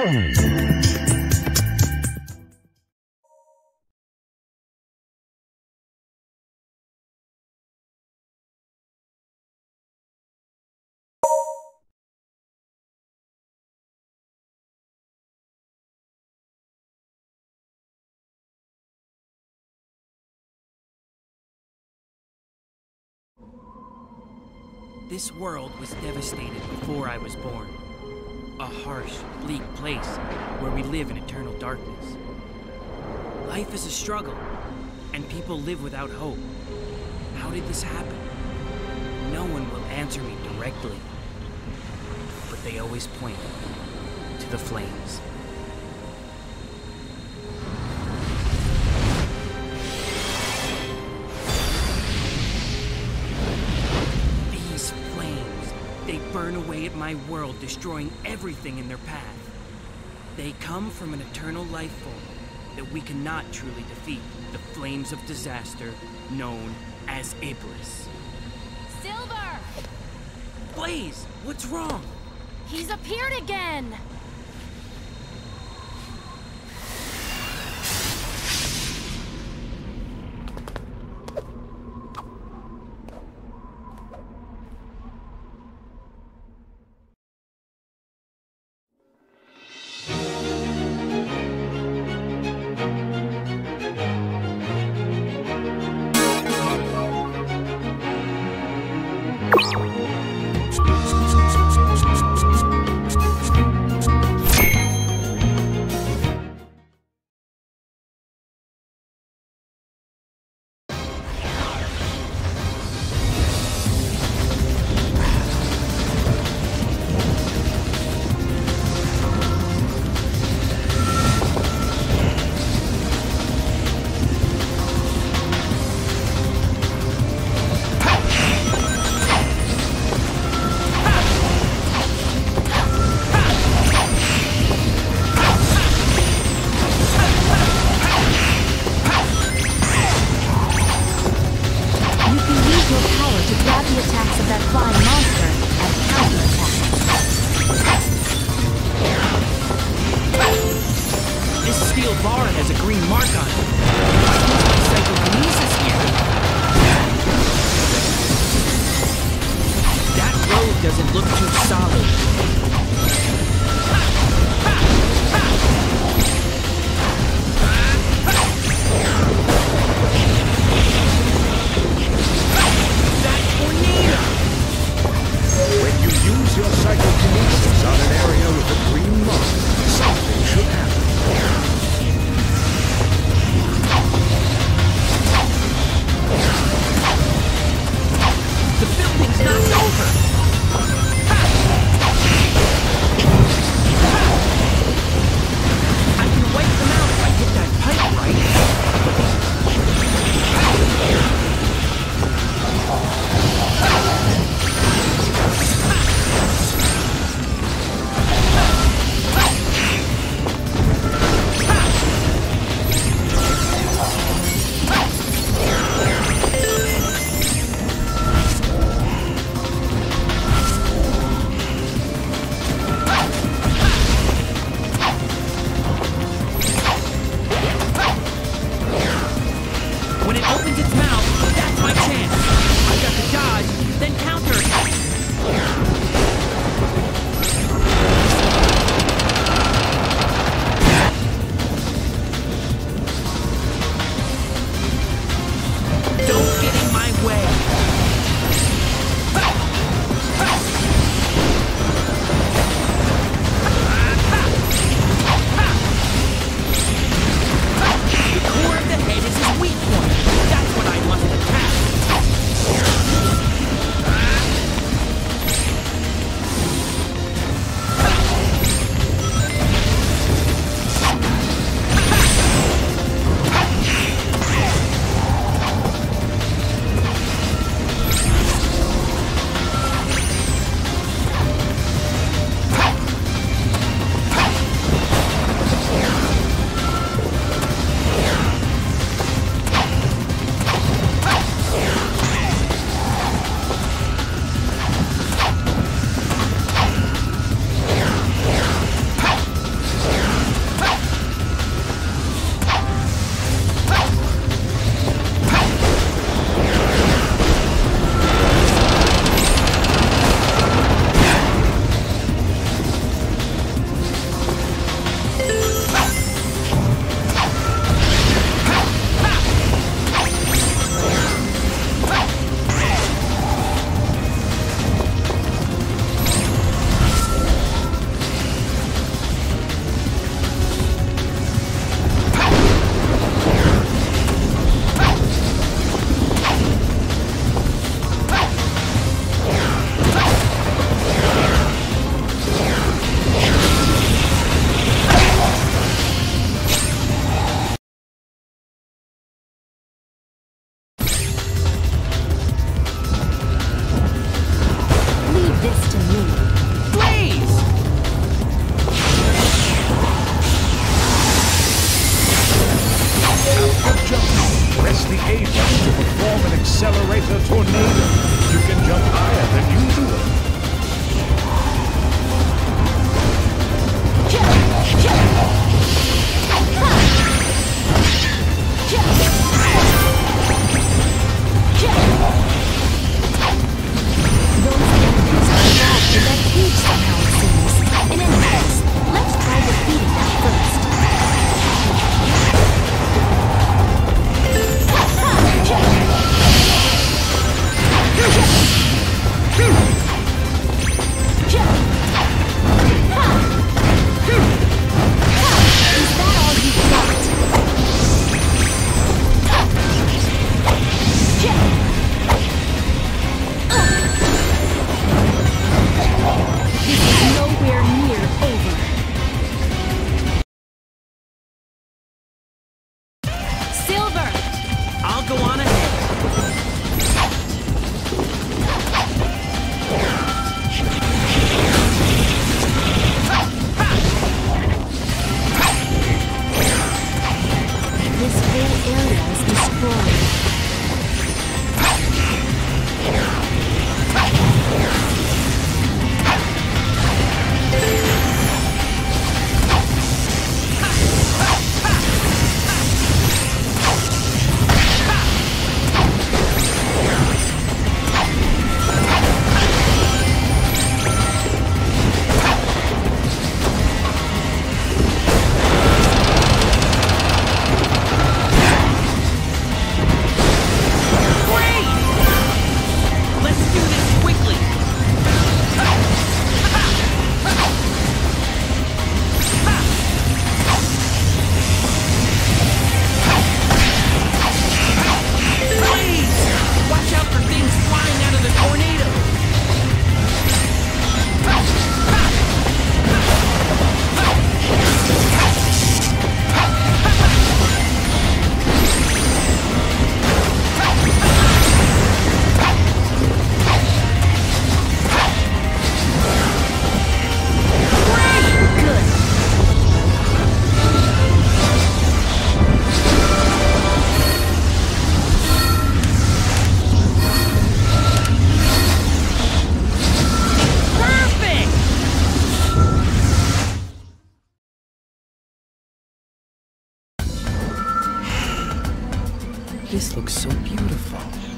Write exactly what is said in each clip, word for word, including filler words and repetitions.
This world was devastated before I was born. A harsh, bleak place where we live in eternal darkness. Life is a struggle, and people live without hope. How did this happen? No one will answer me directly, but they always point to the flames. They burn away at my world, destroying everything in their path. They come from an eternal life form that we cannot truly defeat, the flames of disaster known as Iblis. Silver! Blaze, what's wrong? He's appeared again! This looks so beautiful.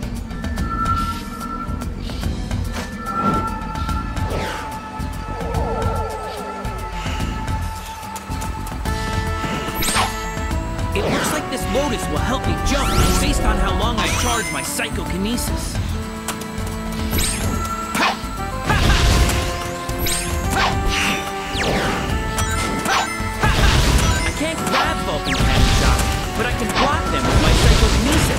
It looks like this lotus will help me jump based on how long I charge my psychokinesis. I can't grab Vulcan cannon shots, but I can block them with my psychokinesis.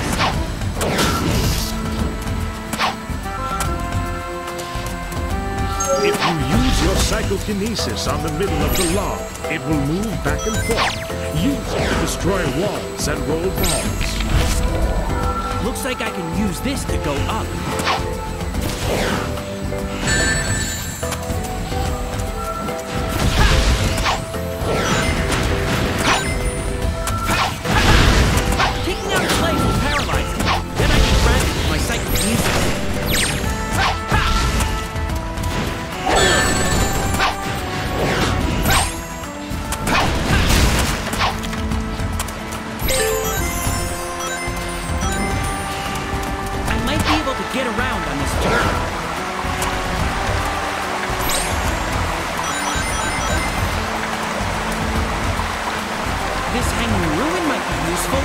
If you use your psychokinesis on the middle of the log, it will move back and forth. Use it to destroy walls and roll balls. Looks like I can use this to go up. Taking out his legs will paralyze him. Then I can grab it with my psychokinesis. Get around on this turn. This hanging ruin might be useful.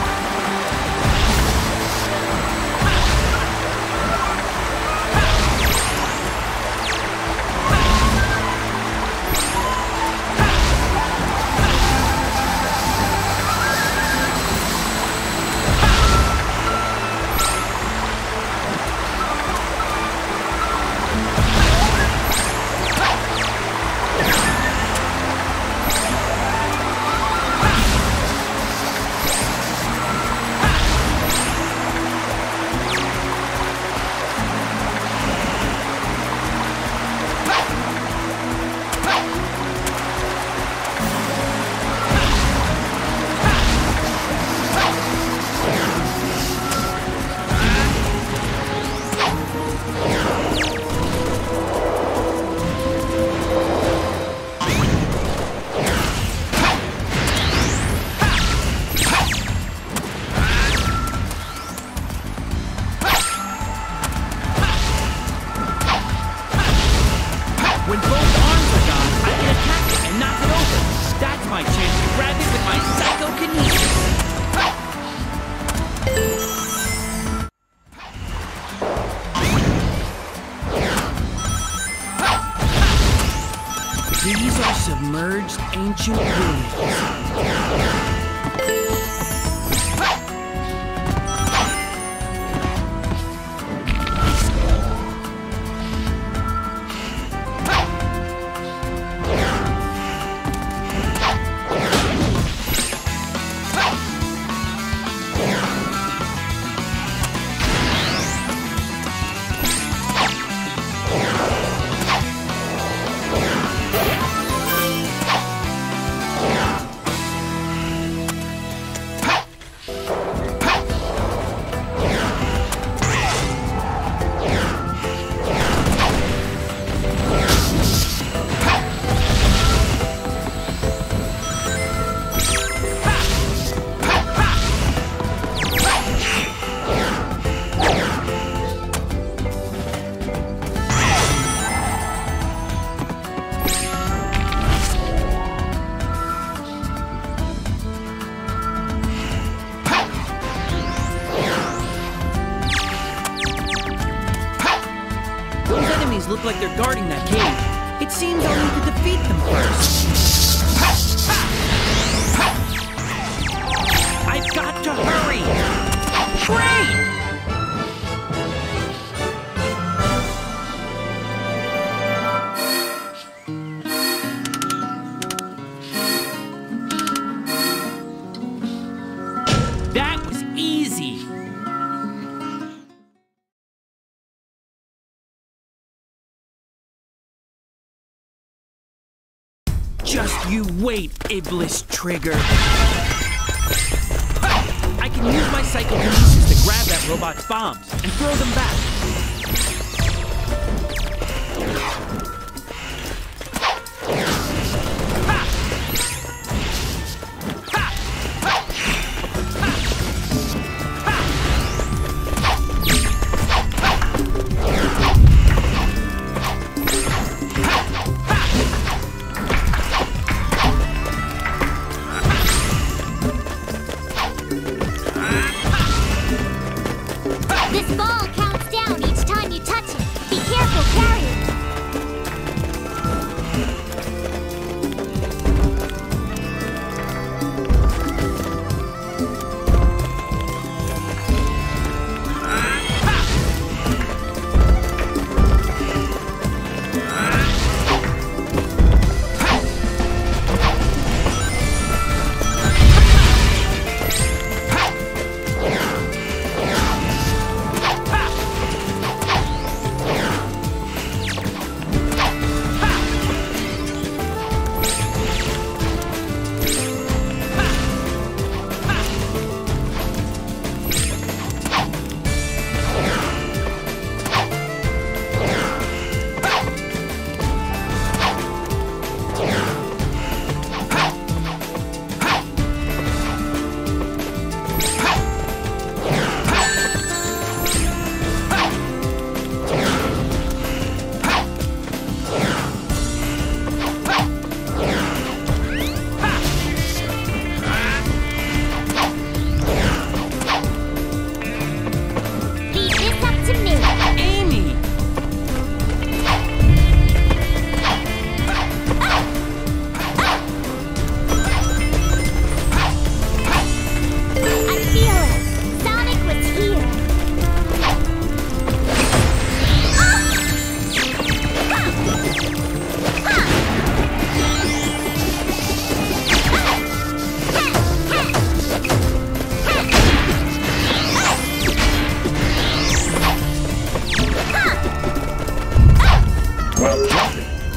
When both arms are gone, I can attack it and knock it over. That's my chance to grab it with my psychokinesis. These are submerged ancient ruins. Look like they're guarding that cave. It seems I'll need to defeat them first. I've got to hurry! Great! That was easy! Just you wait, Iblis Trigger. I can use my psychokinesis to grab that robot's bombs and throw them back. Ha! Ha! Ha! Ha!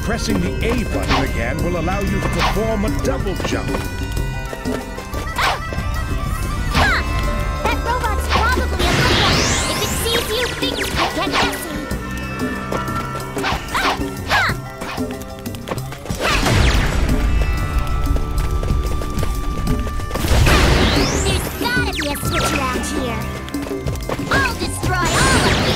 Pressing the A button again will allow you to perform a double jump. That robot's probably a good one. If it sees you, things could get messy. There's gotta be a switch around here. I'll destroy all of you!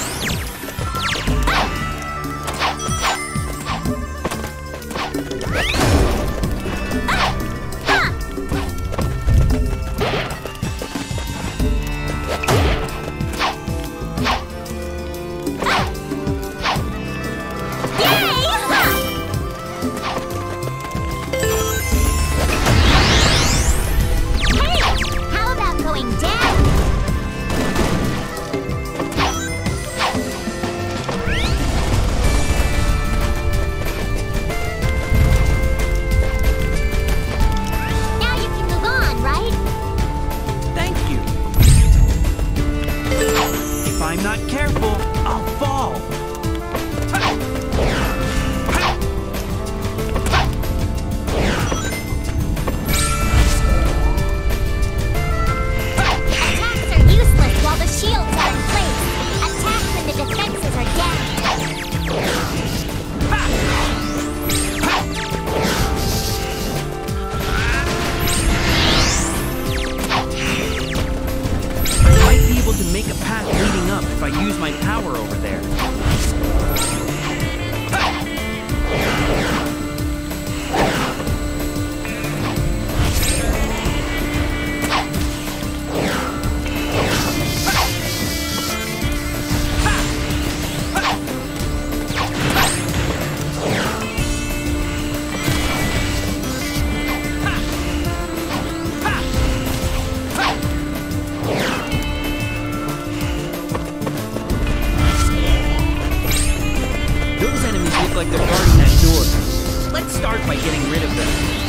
Like they're guarding that door. Let's start by getting rid of them.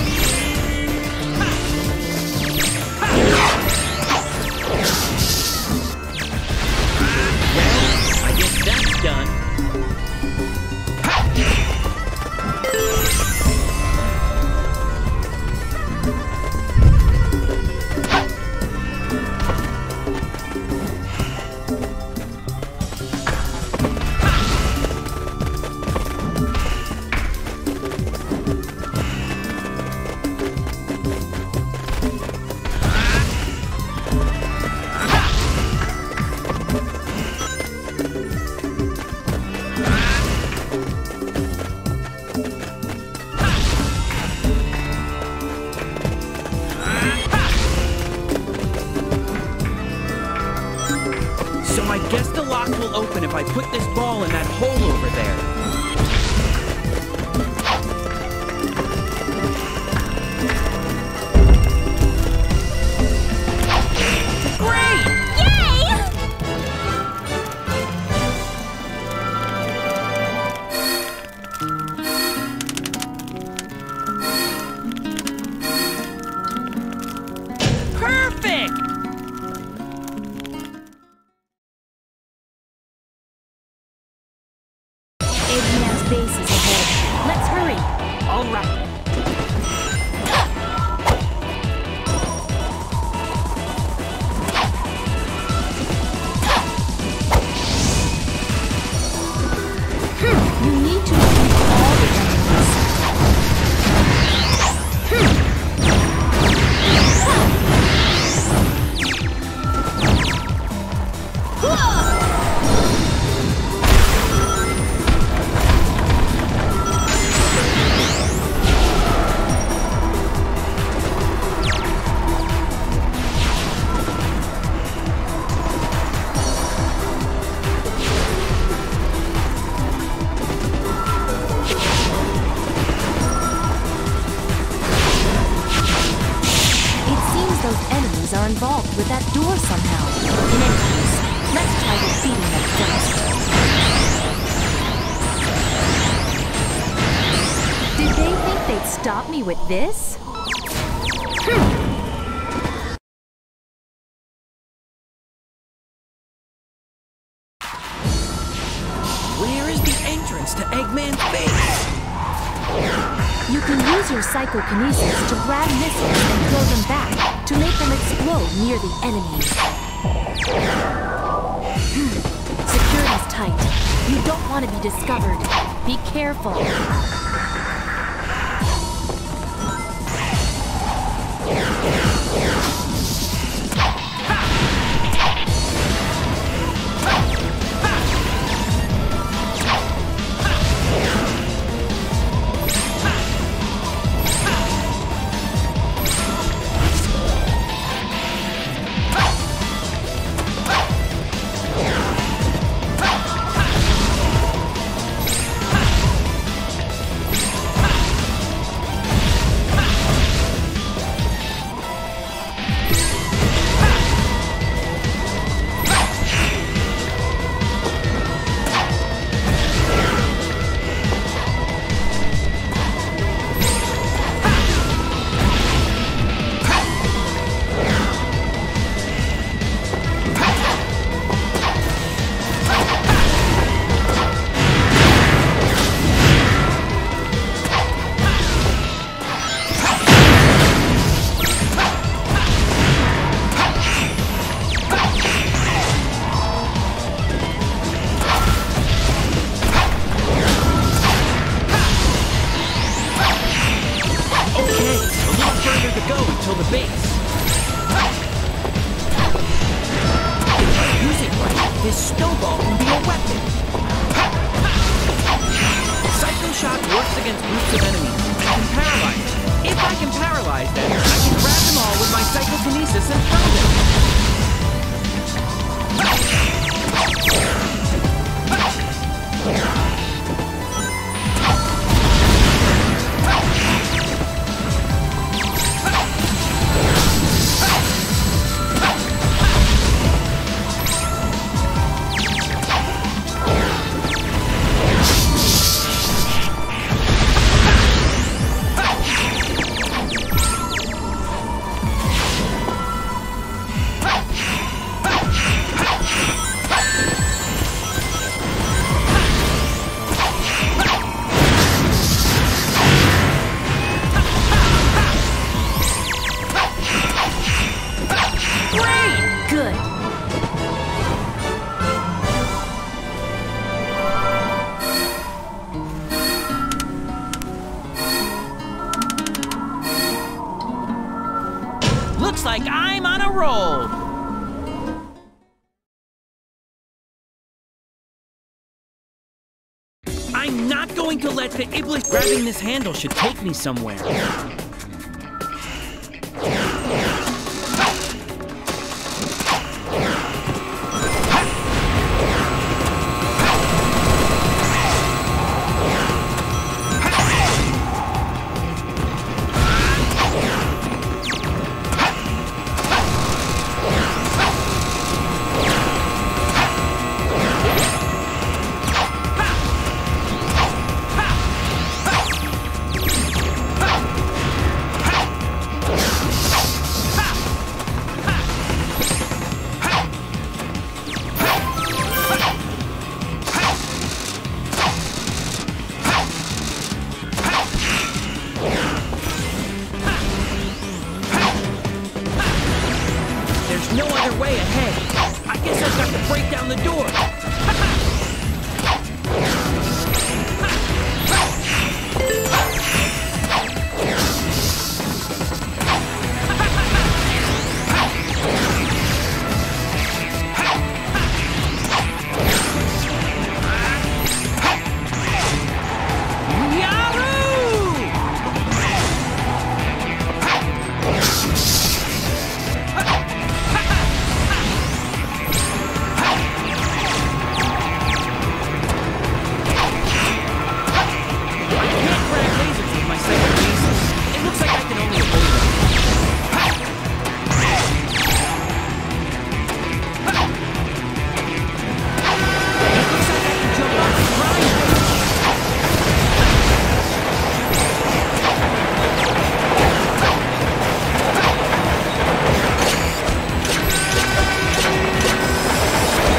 Well, I guess that's done. I guess the lock will open if I put this ball in that hole over there. Great! Yay! Perfect! Base is ahead. Let's hurry. All right. You need to defeat all the enemies. Are involved with that door somehow. In any case, let's try defeating them first. Did they think they'd stop me with this? Where is the entrance to Eggman's base? You can use your psychokinesis to grab missiles and throw them back to make them explode near the enemies. Security's tight. You don't want to be discovered. Be careful. Looks like I'm on a roll! I'm not going to let the Iblis grabbing this handle should take me somewhere. No other way ahead. I guess I've got to break down the door.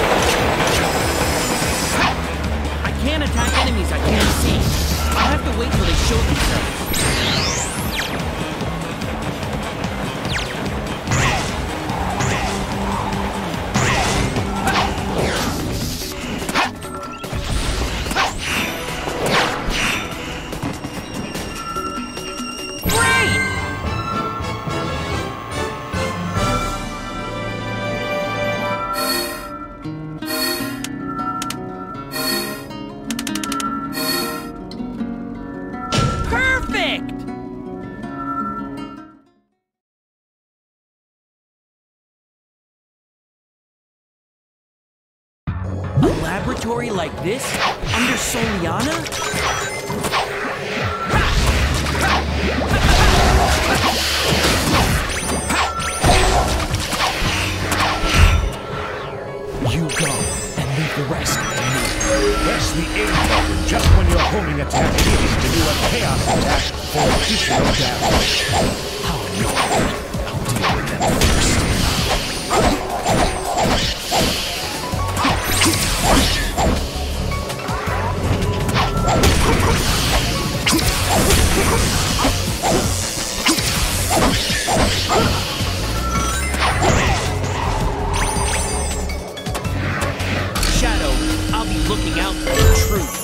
Enemies I can't see. I'll have to wait show themselves. A laboratory like this? Under Soleanna? You go, and leave the rest to me. Press the aim button just when you're holding attack keys to do a chaos attack for additional damage. How annoying. I'll deal with them first. Shadow, I'll be looking out for the truth.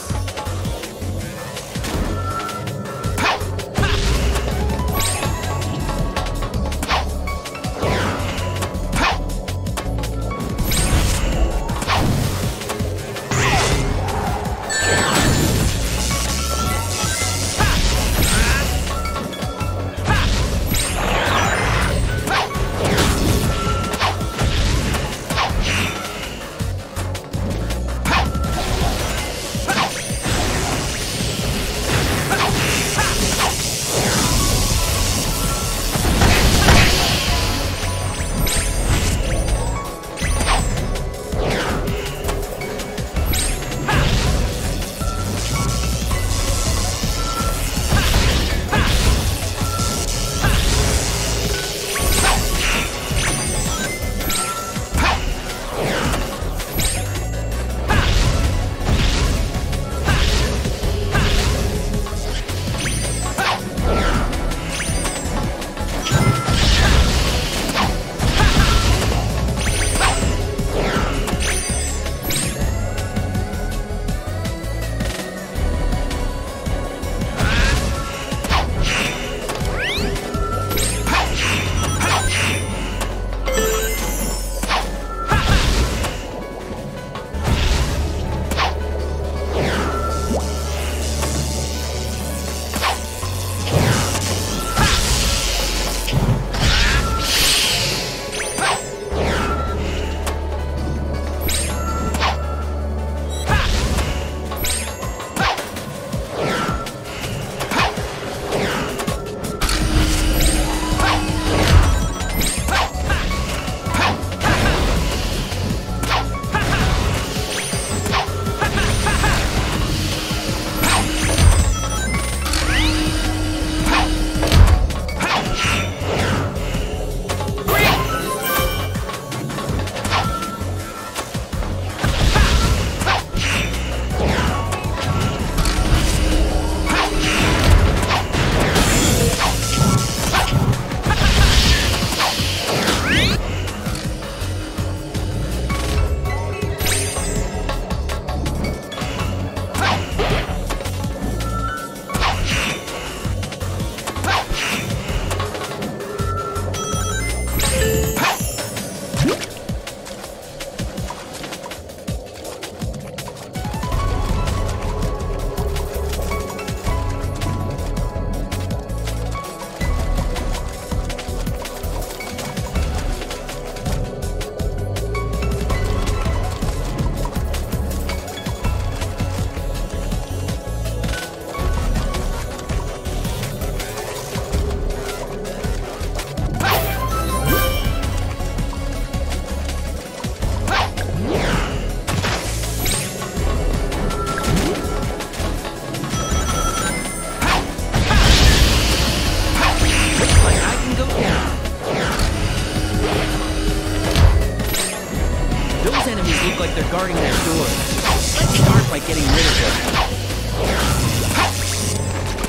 They're guarding that door. Let's start by getting rid of them.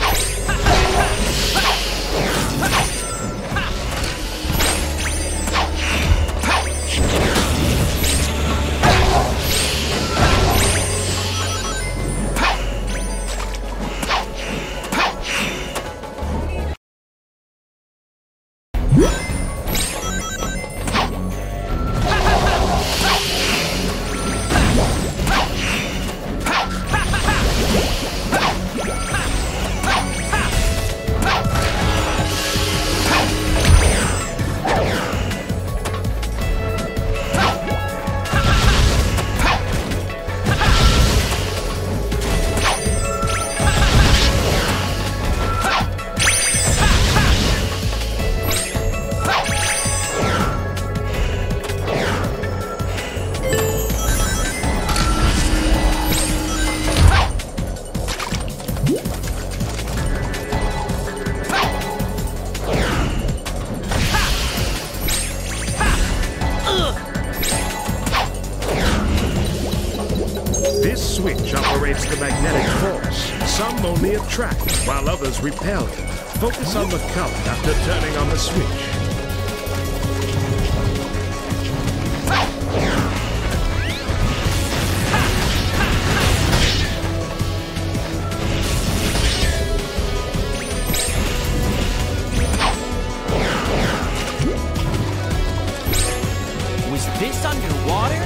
only attract, while others repel. Focus on the color after turning on the switch. Was this underwater?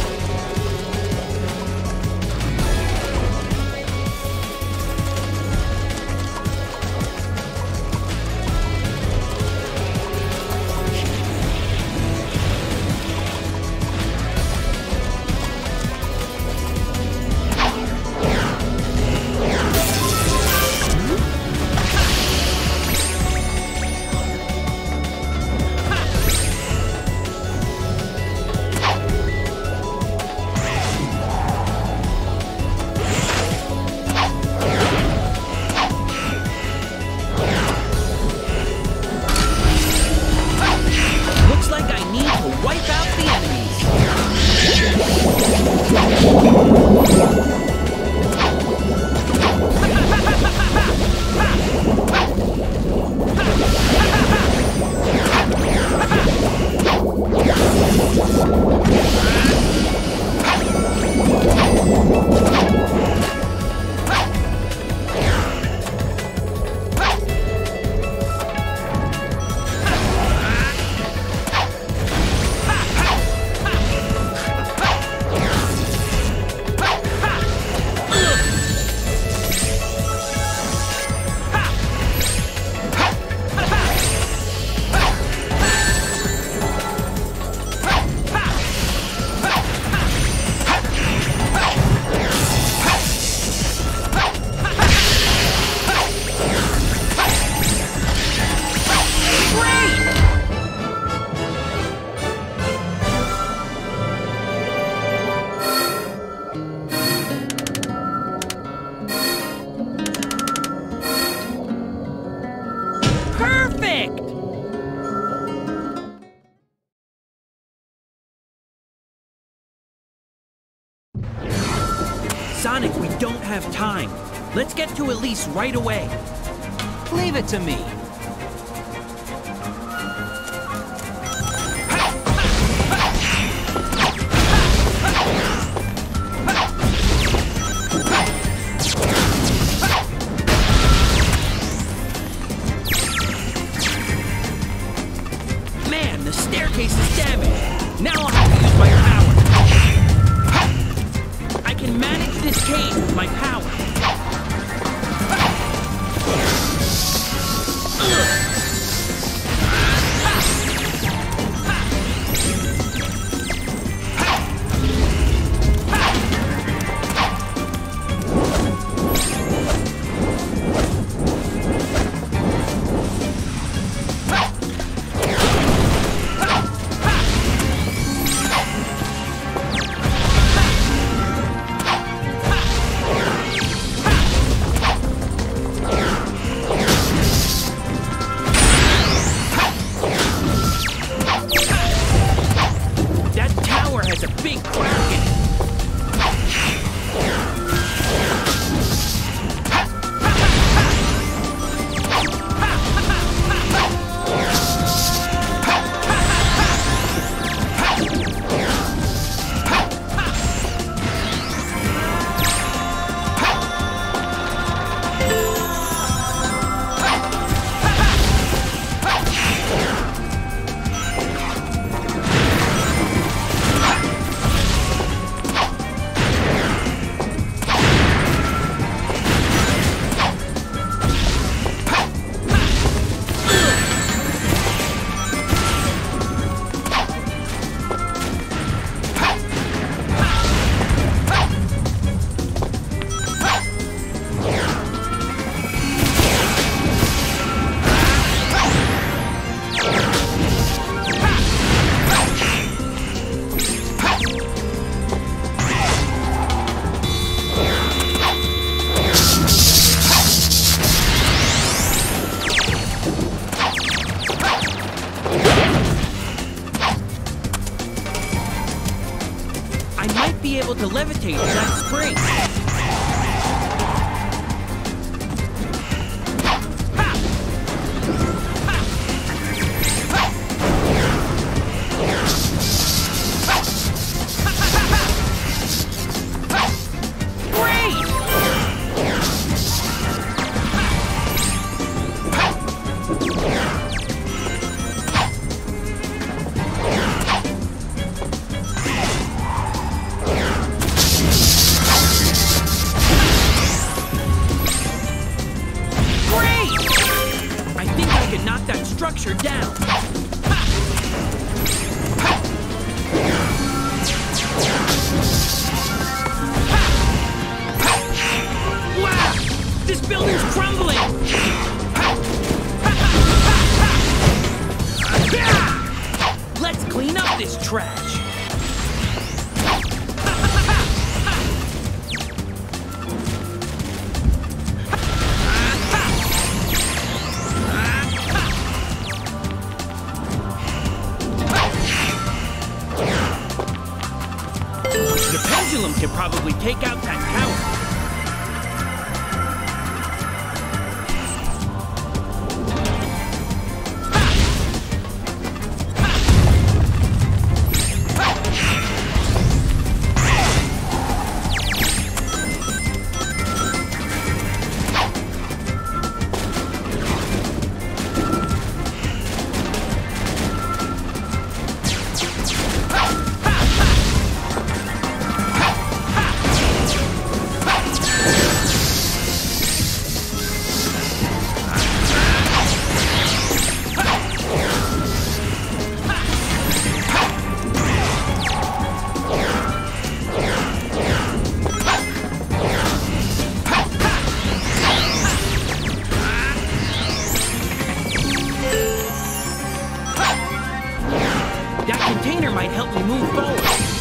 Sonic, we don't have time. Let's get to Elise right away. Leave it to me. Man, the staircase is damaged. Now I'll have to use my power. I can manage this cave with my power. Be able to levitate to that spring. knock that structure down. Wow! This building's crumbling! Let's clean up this trash. The pendulum can probably take out that tower. Might help me move forward.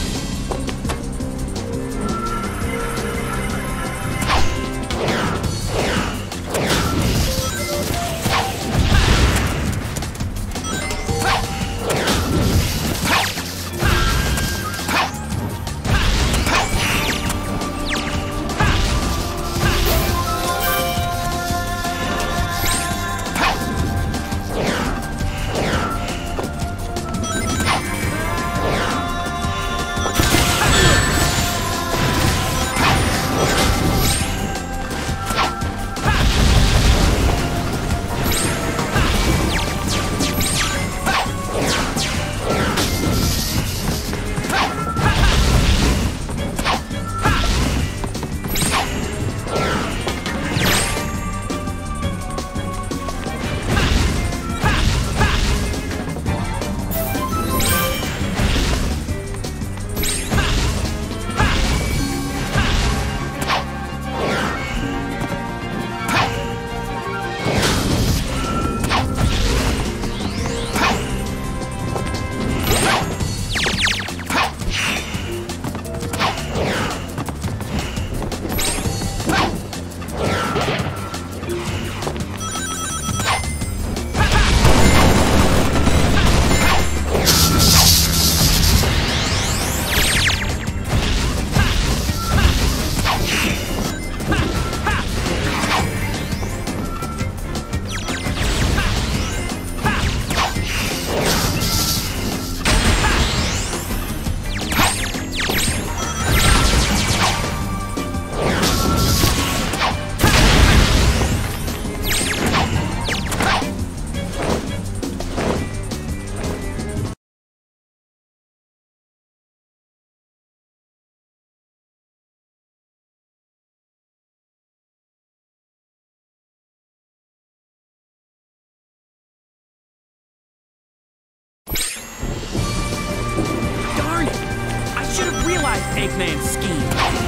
Darn it! I should have realized Eggman's scheme.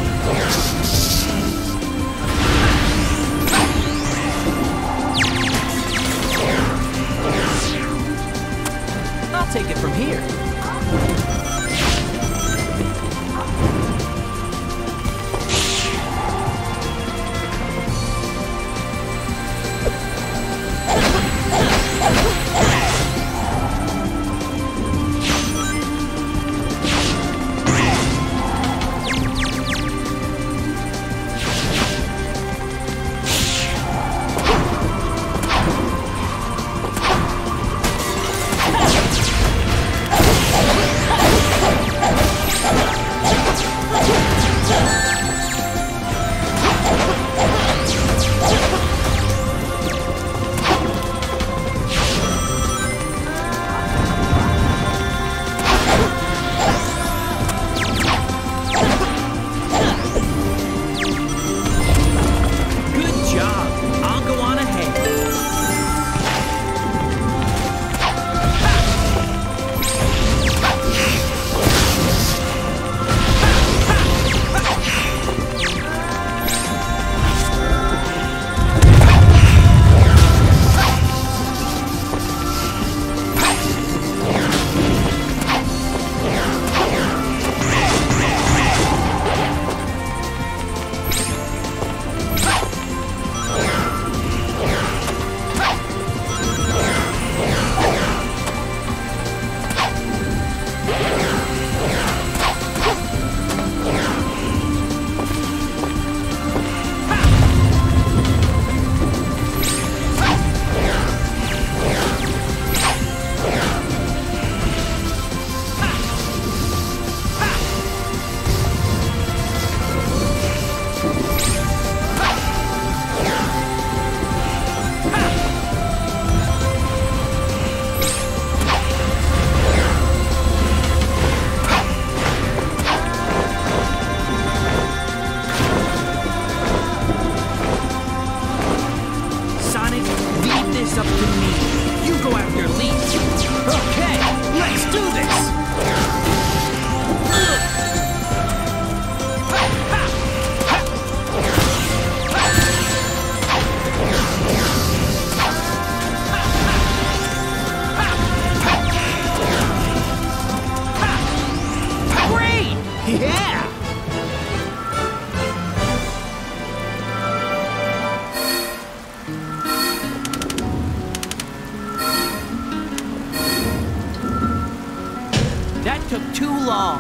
I'll take it from here. Sonic, leave this up to me. You go after Lee. Okay, let's do this! Great! Yeah! That took too long.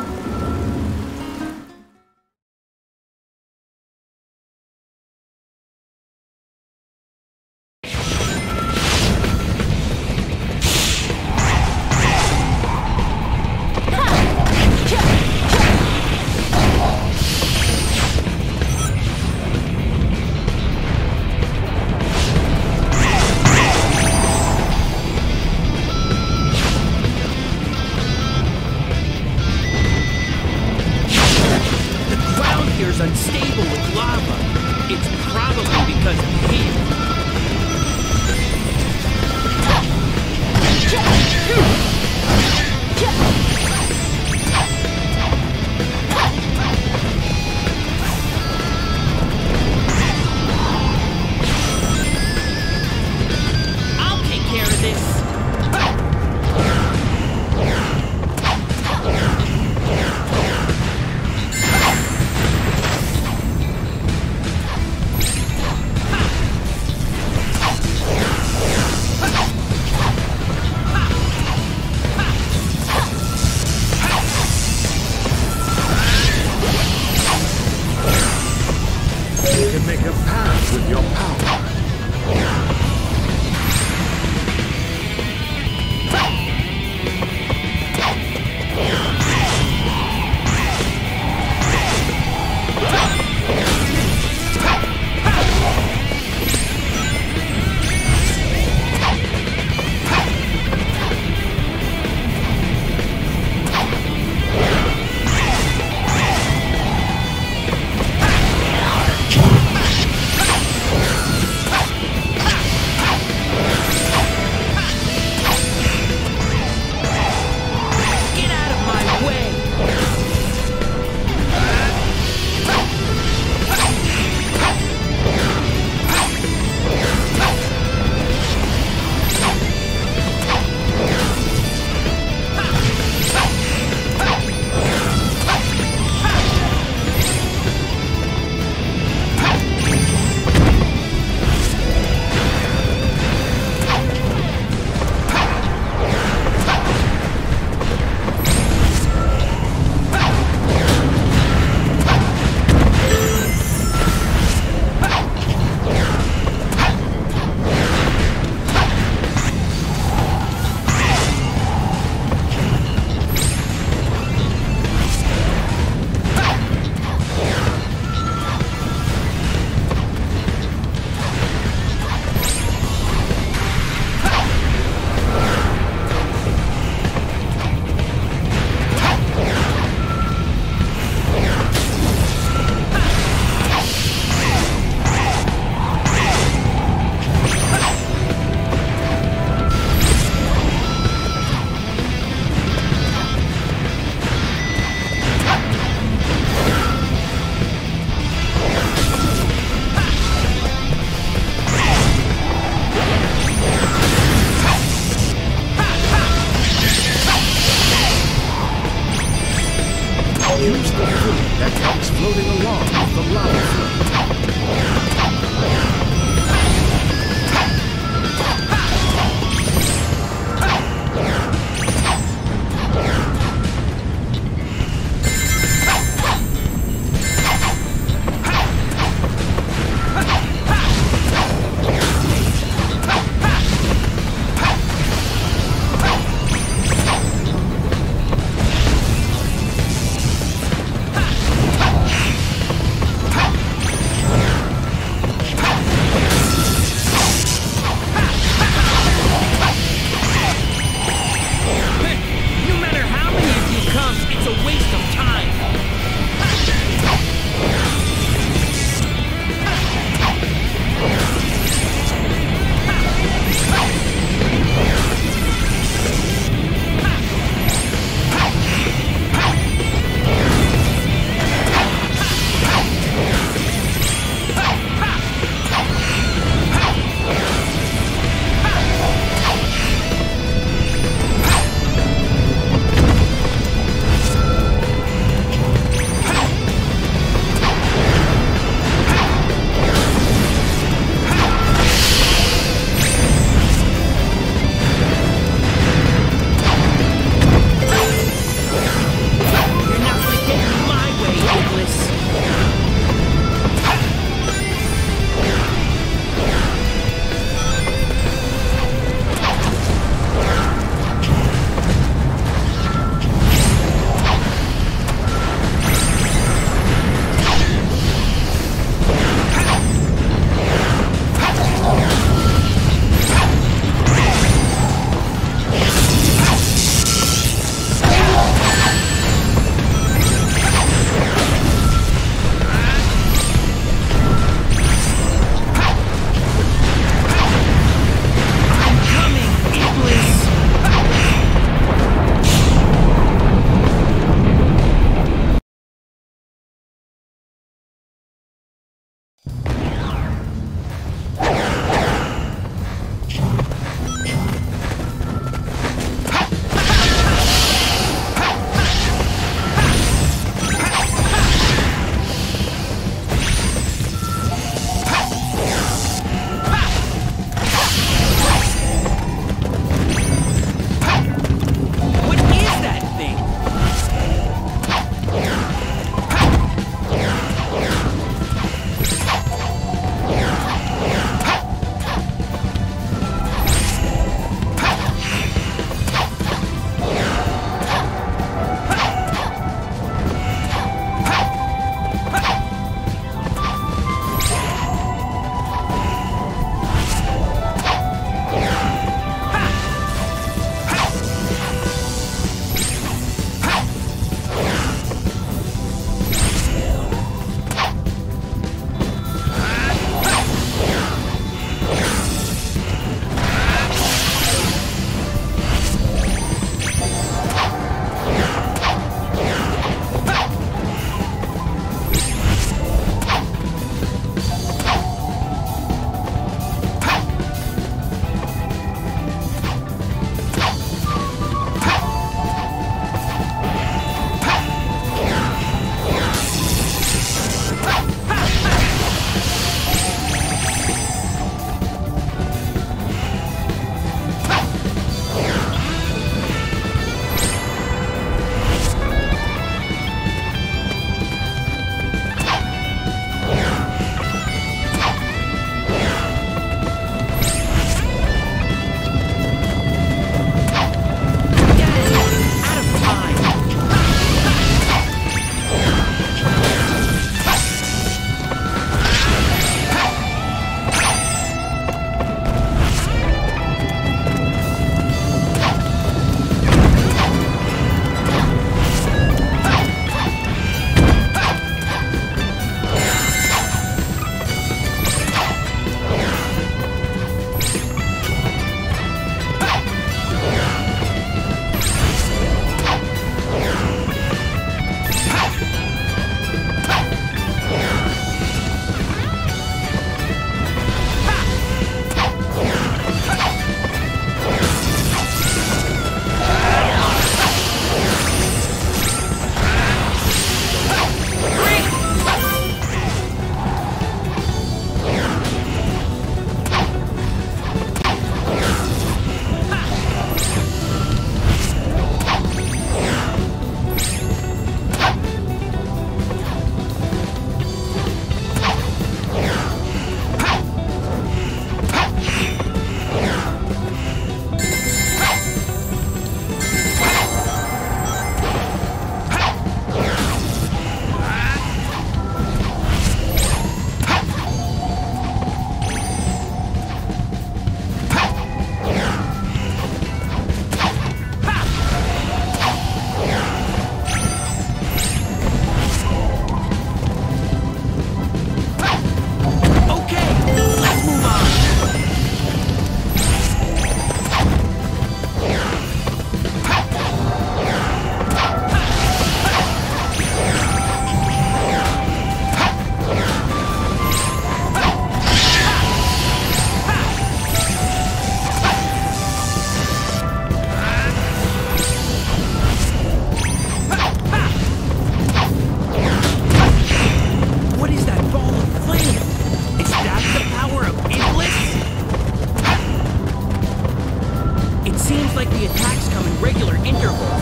like the attacks come in regular intervals.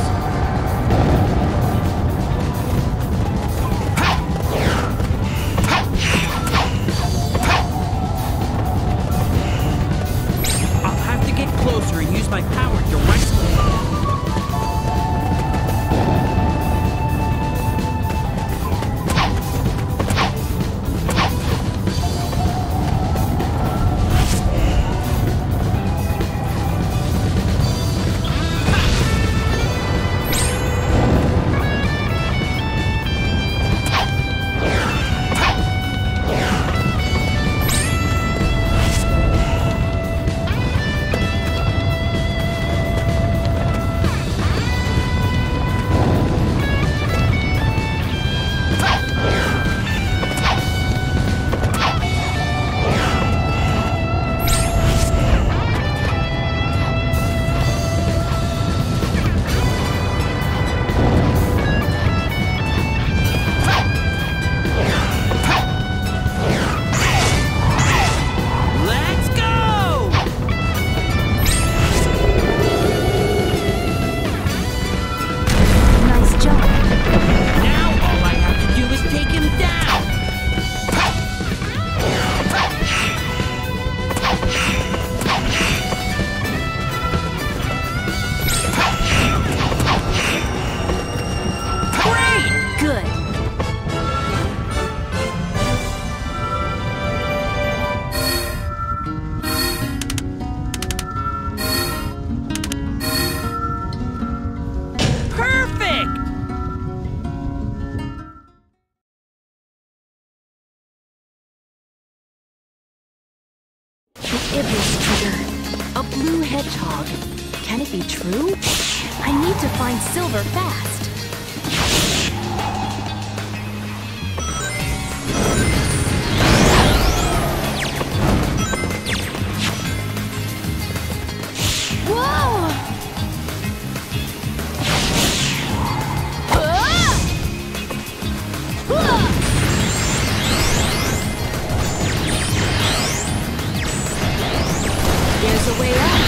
I'll have to get closer and use my power directly. Iblis trigger. A blue hedgehog. Can it be true? I need to find Silver fast. Whoa! Ah! Ah! There's a way out.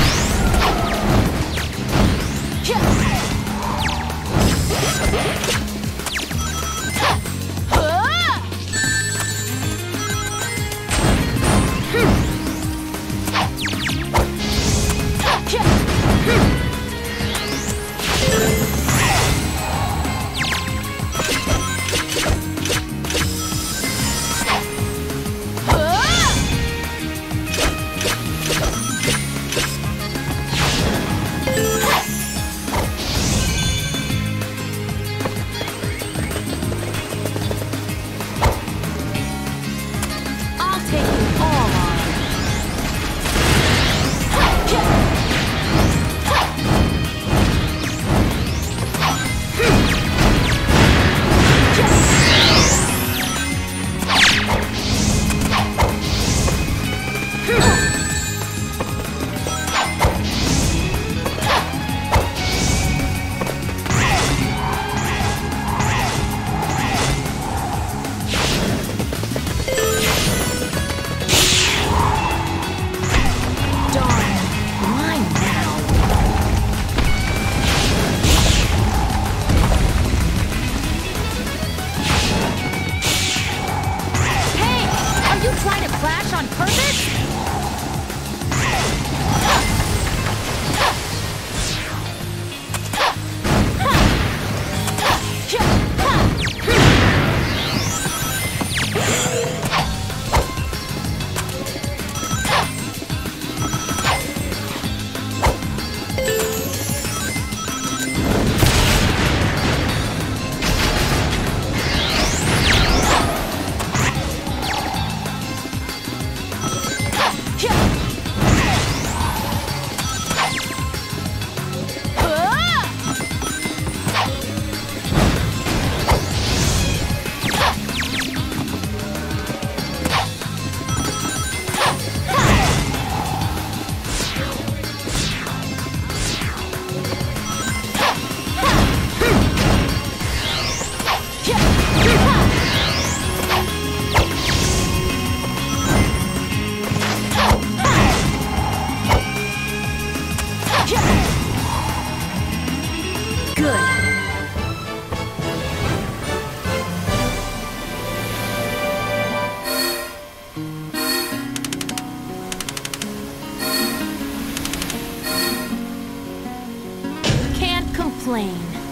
plain.